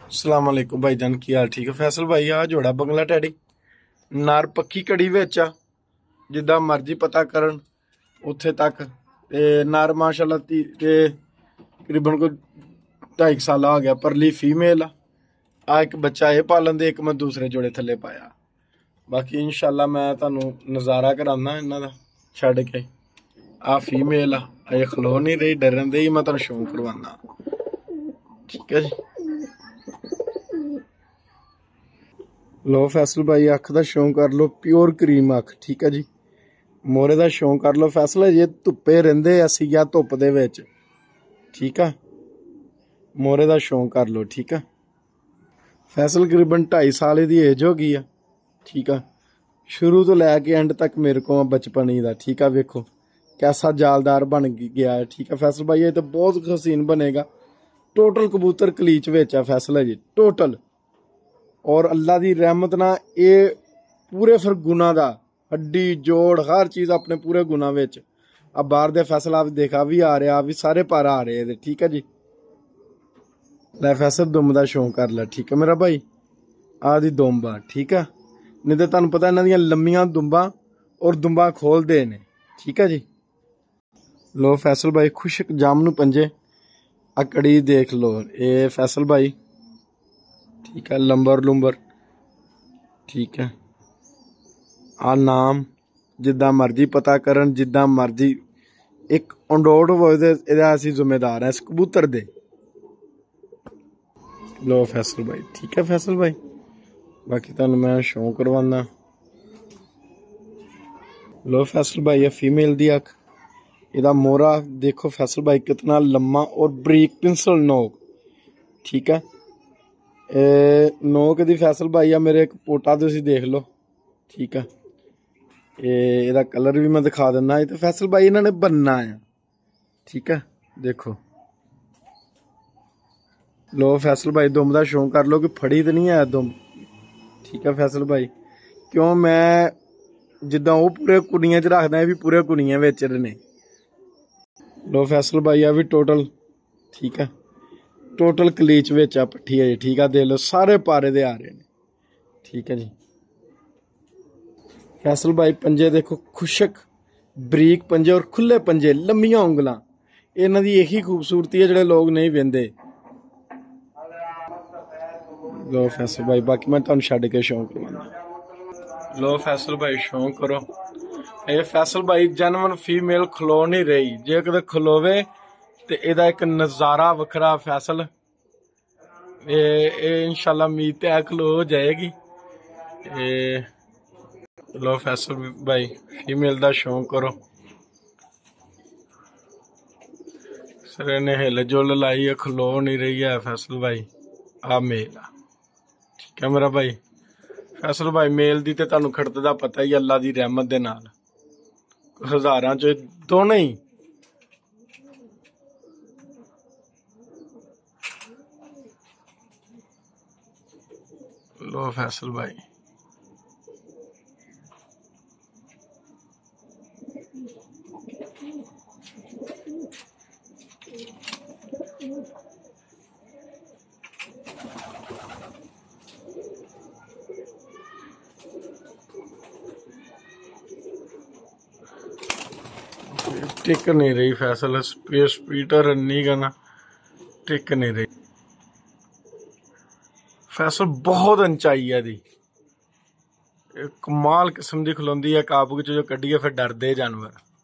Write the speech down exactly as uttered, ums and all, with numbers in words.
ਸਲਾਮ ਅਲੈਕੁਮ ਭਾਈਜਾਨ, ਕੀ ਹਾਲ? ਠੀਕ ਹੈ ਫੈਸਲ ਭਾਈ। ਆ ਜੋੜਾ ਬੰਗਲਾ ਟੈਡੀ ਨਾਰ ਪੱਕੀ ਕੜੀ ਵਿੱਚ ਆ, ਜਿੱਦਾਂ ਮਰਜ਼ੀ ਪਤਾ ਕਰਨ ਉੱਥੇ ਤੱਕ। ਤੇ ਨਰ ਮਾਸ਼ਾਅੱਲਾ ਤੀ ਤੇ ਤਕਰੀਬਨ ਕੋਈ ਢਾਈ ਸਾਲ ਹੋ ਗਿਆ। ਪਰਲੀ ਫੀਮੇਲ ਆ। ਆ ਇੱਕ ਬੱਚਾ ਇਹ ਪਾਲਣ ਦੇ, ਇੱਕ ਮੈਂ ਦੂਸਰੇ ਜੋੜੇ ਥੱਲੇ ਪਾਇਆ। ਬਾਕੀ ਇਨਸ਼ਾਅੱਲਾ ਮੈਂ ਤੁਹਾਨੂੰ ਨਜ਼ਾਰਾ ਕਰਾਉਣਾ ਇਹਨਾਂ ਦਾ ਛੱਡ ਕੇ। ਆ ਫੀਮੇਲ ਆ, ਅਜੇ ਖਲੋ ਨਹੀਂ ਰਹੀ, ਡਰਨ ਦੇ ਹੀ ਮੈਂ ਤੁਹਾਨੂੰ ਸ਼ੌਂਕ ਕਰਵਾਉਣਾ। ਠੀਕ ਹੈ ਜੀ। ਲੋ ਫੈਸਲ ਭਾਈ, ਅੱਖ ਦਾ ਸ਼ੌਂਕ ਕਰ ਲਓ, ਪਿਓਰ ਕਰੀਮ ਅੱਖ। ਠੀਕ ਹੈ ਜੀ। ਮੋਰੇ ਦਾ ਸ਼ੌਂਕ ਕਰ ਲਓ ਫੈਸਲ। ਜੇ ਧੁੱਪੇ ਰਹਿੰਦੇ ਆ ਸੀਗਾ ਧੁੱਪ ਦੇ ਵਿੱਚ, ਠੀਕ ਆ, ਮੋਰੇ ਦਾ ਸ਼ੌਂਕ ਕਰ ਲਓ। ਠੀਕ ਆ। ਫੈਸਲ ਤਕਰੀਬਨ ਢਾਈ ਸਾਲ ਦੀ ਏਜ ਹੋ ਗਈ ਆ। ਠੀਕ ਆ। ਸ਼ੁਰੂ ਤੋਂ ਲੈ ਕੇ ਐਂਡ ਤੱਕ ਮੇਰੇ ਕੋਲ ਬਚਪਨ ਹੀ ਦਾ। ਠੀਕ ਆ। ਵੇਖੋ ਕੈਸਾ ਜਾਲਦਾਰ ਬਣ ਗਿਆ ਹੈ। ਠੀਕ ਆ ਫੈਸਲ ਭਾਈ, ਇਹ ਤਾਂ ਬਹੁਤ ਹਸੀਨ ਬਣੇਗਾ। ਟੋਟਲ ਕਬੂਤਰ ਕਲੀਚ ਵਿੱਚ ਆ ਫੈਸਲ ਹੈ ਜੀ, ਟੋਟਲ। और अल्लाह की रहमत ना ये पूरे फिर गुना दा हड्डी जोड़ हर चीज़ अपने पूरे गुना विच। अब बाहर दे फैसल आप देखा भी आ रहा, भी सारे पर आ रहे हैं। ठीक है जी। लै फैसल दुम का शौक कर लै। ठीक है मेरा भाई। आदि दुम्ब आ। ठीक है। नहीं तो तुहानूं पता इन्हां दियां लम्मियां दुम्बां और दुम्बां खोलदे ने। ठीक है जी। लो फैसल भाई, खुशक जामनू पंजे अकड़ी देख लो ये फैसल भाई। ठीक है। लंबर लुंबर, ठीक है। आ नाम जिदा मर्जी पता करन, जिदा मर्जी एक अंडोड हो असी जिम्मेदार हैं इस कबूतर दे। लो फैसल भाई। ठीक है फैसल भाई। बाकी तुहानूं मैं शो करवाना। लो फैसल भाई, ये फीमेल दी अख, इहदा मोहरा देखो फैसल भाई कितना लम्मा और बरीक पिंसल नोक। ठीक है। ए नोक दी फैसल भाई आ मेरे एक पोटा तुसीं देख लो। ठीक है। एदा कलर भी मैं दिखा दिना। ये तो फैसल भाई इन्होंने बनना है। ठीक है। देखो लो फैसल भाई, दुम का शौक कर लो कि फड़ी तो नहीं है दुम। ठीक है फैसल भाई। क्यों मैं जिदा वो पूरे कुड़ियां च रखदा, भी पूरे कुड़ियां विच ने। लो फैसल भाई, आ भी टोटल, ठीक है, टोटल कलीच विच आ पट्ठी है जी। ठीक है। देख लो सारे पारे दे आ रहे हैं। ठीक है जी। फैसल भाई पंजे देखो, खुशक बरीक पंजे और खुले पंजे, लम्मियां उंगलां। इन्हां दी यही खूबसूरती है, जिहड़े लोग नहीं वेंदे। लो फैसल भाई, बाकी मैं तुहानूं छड्ड के शौक करवाना। लो फैसल भाई, शौक करो। ये फैसल भाई जनवन फीमेल खलो नहीं रही, जे कदे खलोवे तो यदा एक नज़ारा वखरा फैसल। ये, ये इंशाल्लाह उम्मीद है खलो हो जाएगी। ये लो फैसल भाई, फीमेल का शौक करो। सर ने हिल जुल लाई है, खलो नहीं रही है फैसल भाई। आ मेल आ। ठीक है मेरा भाई। फैसल भाई मेल दी ते तुहानूं खड़ते दा पता ही, अल्लाह दी रहमत दे नाल हज़ारां चो दोनों ही। लो फैसल भाई, टिक नहीं रही फैसल। स्पीटर नहीं करना, टिक नहीं रही फैसल। बहुत ऊंचाई है दी, कमाल किस्म की खलोंदी है। काबू जो कड्डिए फिर डरदे जानवर।